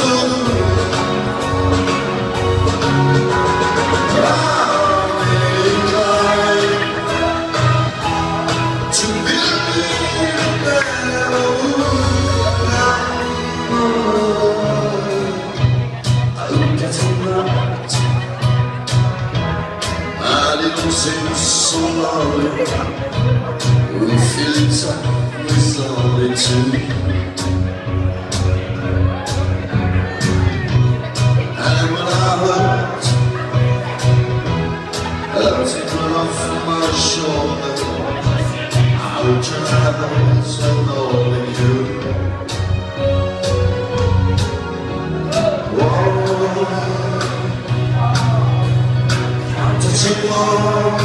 Seems so lonely, we feel exactly slowly too. And when I hurt, I'll take it off my shoulder. I'll turn eyes and only you. Touching more,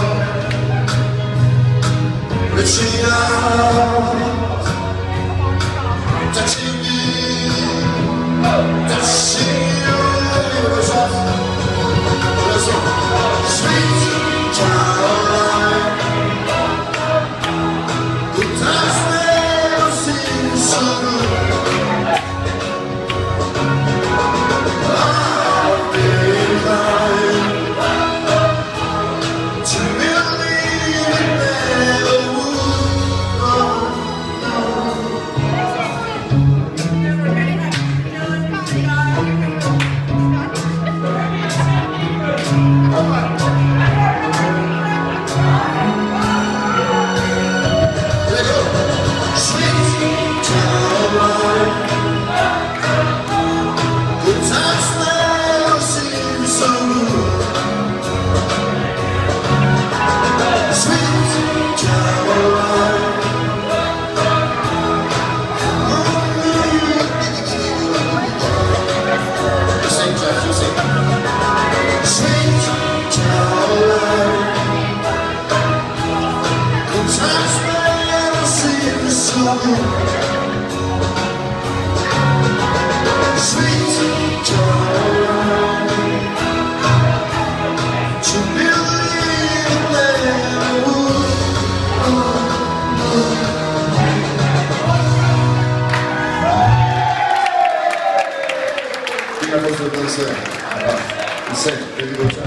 reaching out, touching me, touching you. Sweet child, good times never seem so good. I've been crying. Grazie.